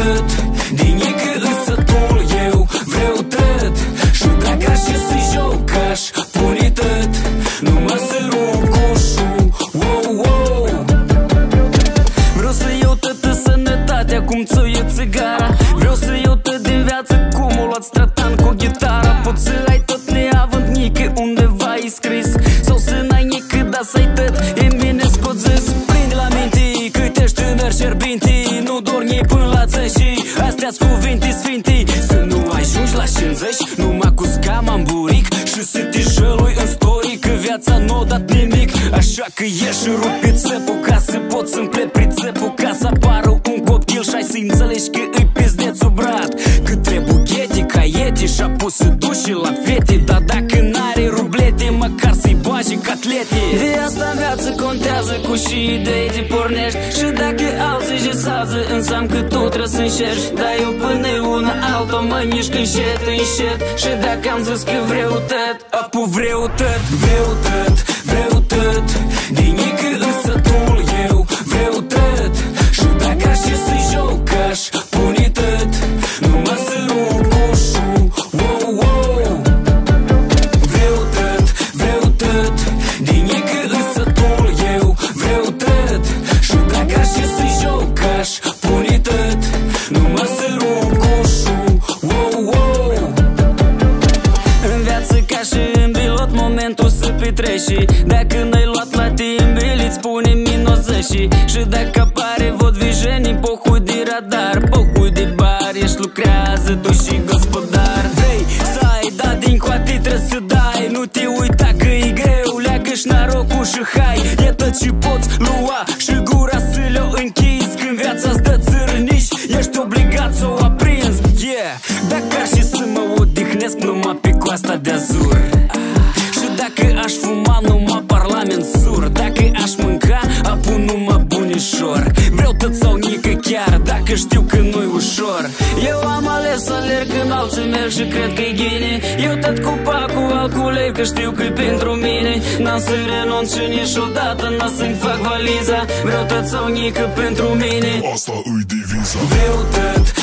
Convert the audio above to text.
tăt, din nică însătul eu vreau tăt. Și dacă aș să joc, aș pune tăt, numai să rup coșul, wow, wow. Vreau să iau tătă sănătatea, cum ți-o iau țigara. Vreau să iau tăt din viață, cum o luați tratan cu gitara. Poți să ai tot neavând nică undeva e scris, sau să n-ai nică, dar să-i tăt. E bine scot zis, prinde la minti, cât ești tânăr șerbinti. Nu dormi până la țăși, astea-s cuvinte sfinti. Să nu ajungi la 50, numai cu scama în buric, și să te jălui în story că viața n-o dat nimic. Așa că ieși și rupi țepul ca să poți să-mi plepri țepul, ca să apară un copil și ai să înțelegi că îi pizdețul brat. Cât trebuie ghete, caiete și-a pus să duci la fete. Dar dacă n-are rublete, măcar să-i bagi catlete. De asta în viață contează cu și idei te pornești. Și dacă alții jesează, înseamnă că tu trebuie să înșerci. Dar eu până una alta mă mișc încet, încet. Și dacă am zis că vreau tăt, apu vreau tăt, vreau tăt, vreau tăt, din nică însătul eu vreau tăt. Și dacă aș să joc, aș pune tăt, numai să rup coșul, wow, wow. Vreau tăt, vreau tăt, din nică însătul eu vreau tăt. Și dacă aș să joc, aș pune tăt, numai să rup coșul, wow, wow. În viață ca și în pilot, momentul să petreci. Dacă n-ai luat la timp, îți spune minozăși. Și dacă apare vot vijenii, pohui de radar, pohui de bar, ești lucrează tu și gospodar. Vrei să ai, da din coate trebuie să dai. Nu te uita că e greu, leagă-și narocul și hai. E tot ce poți lua și gura să le-o închizi. Când viața-ți dă țărâniși, ești obligat să o aprinzi, yeah. Dacă aș să mă odihnesc numai pe coasta de Azur, și dacă aș fuma numai parlament sur, dacă aș mânca apun numai bunișor. Vreau tăt sau nică chiar, dacă știu că nu-i ușor. Eu am ales să alerg când alții merg și cred că-i ghine. Eu tăt cu pacul alculei, că știu că-i pentru mine. N-am să renunț și niciodată n-am să-mi fac valiza. Vreau tăt sau nică pentru mine, asta îi diviza. vreau tăt,